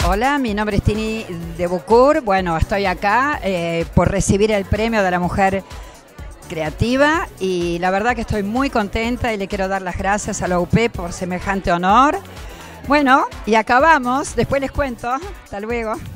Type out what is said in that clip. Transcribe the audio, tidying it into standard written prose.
Hola, mi nombre es Tini de Bucur. Bueno, estoy acá por recibir el premio de la mujer creativa y la verdad que estoy muy contenta y le quiero dar las gracias a la UP por semejante honor. Bueno, y acabamos, después les cuento. Hasta luego.